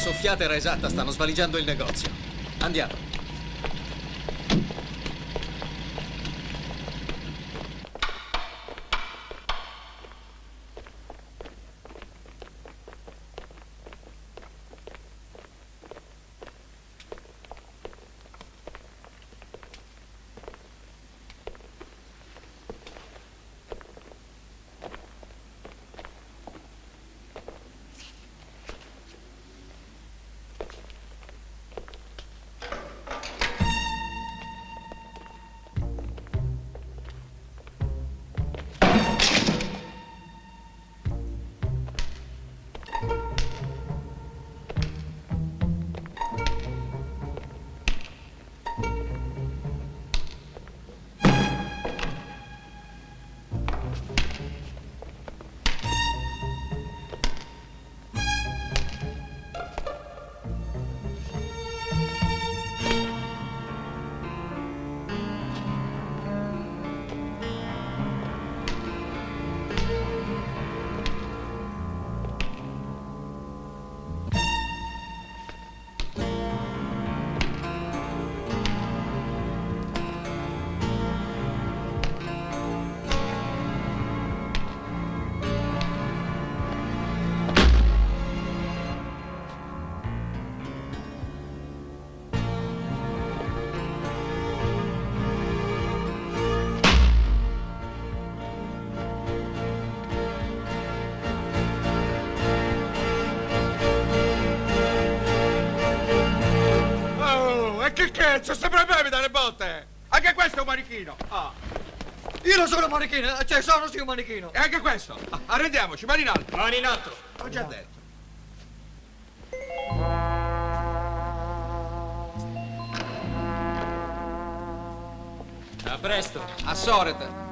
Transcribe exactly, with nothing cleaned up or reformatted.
soffiata era esatta, stanno svaligiando il negozio. Andiamo. Che cazzo, sempre bevi dalle botte! Anche questo è un manichino! Ah. Io non sono un manichino, cioè sono sì un manichino! E anche questo! Ah, arrendiamoci, mani in alto! Mani in alto! L'ho già detto! A presto! A Sorete!